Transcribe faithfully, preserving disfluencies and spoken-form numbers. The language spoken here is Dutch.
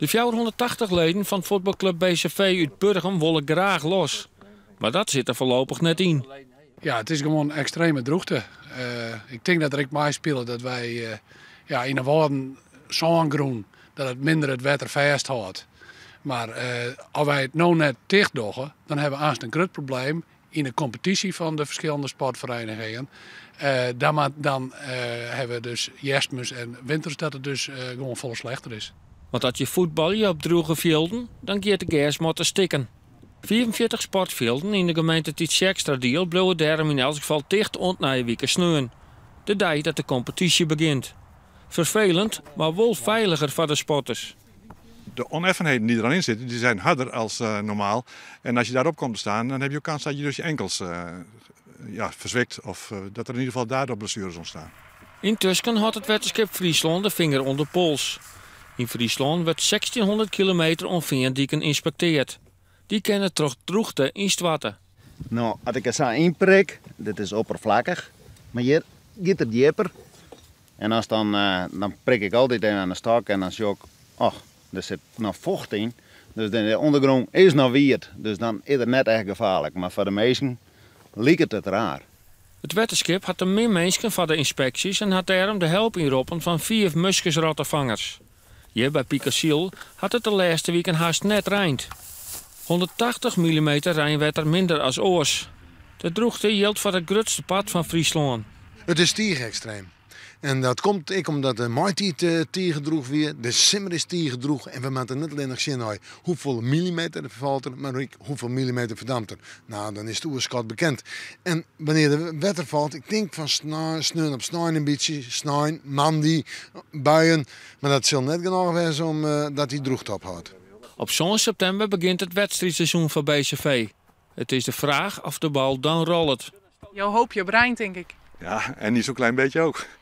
De vierhonderdtachtig leden van voetbalclub B C V uit Burgum willen graag los. Maar dat zit er voorlopig net in. Ja, het is gewoon extreme droogte. Uh, ik denk dat er ik mij spelen dat wij uh, ja, in de woorden zo'n groen dat het minder het water vasthoudt. Maar uh, als wij het nou net dicht doen, dan hebben we aanst een groot probleem in de competitie van de verschillende sportverenigingen. Uh, dan dan uh, hebben we dus Jasmus en winters dat het dus uh, gewoon vol slechter is. Want als je voetbal je op droge velden, dan gaat de gas moeten stikken. vierenveertig sportvelden in de gemeente Tietjekstra-Diel blijven daarom in elk geval dicht ontnaaien weken sneeuwen. De dag dat de competitie begint. Vervelend, maar wel veiliger voor de sporters. De oneffenheden die er dan in zitten, die zijn harder als uh, normaal. En als je daarop komt te staan, dan heb je ook kans dat je dus je enkels uh, ja, verzwikt. Of uh, dat er in ieder geval daardoor blessures ontstaan. Intussen had het wetenschap Friesland de vinger onder de pols. In Friesland werd zestienhonderd kilometer ongeveer geïnspecteerd. Die kennen terug droogte in Stwatten. Nou, als ik het zo inprik, dit is oppervlakkig, maar hier gaat het dieper. En als dan, uh, dan prik ik altijd even aan de stok en dan zie ik, oh, er zit nog vocht in. Dus de ondergrond is nog wierd, dus dan is het net echt gevaarlijk. Maar voor de meesten lijkt het raar. Het wetenschap had er meer mensen voor de inspecties en had daarom de hulp inroepen van vier muskusrottenvangers. Hier bij Pieterziel had het de laatste week een haast net rijnd. honderdtachtig millimeter rijnwetter minder als oors. De droogte geldt voor het grootste pad van Friesland. Het is extreem. En dat komt ik omdat de maaitijd uh, tegendroeg weer, de simmer is tegendroeg en we moeten niet alleen nog zien hoeveel millimeter er valt er, maar ook hoeveel millimeter verdampt er. Nou, dan is de oerschat bekend. En wanneer de wetter valt, ik denk van sneeuw op sneeuw een beetje, sneeuw, mandi, buien, maar dat zal net genoeg zijn om uh, dat die droogte ophoudt. Op zes september begint het wedstrijdseizoen voor B C V. Het is de vraag of de bal dan rolt. Jouw hoop je brein, denk ik. Ja, en niet zo'n klein beetje ook.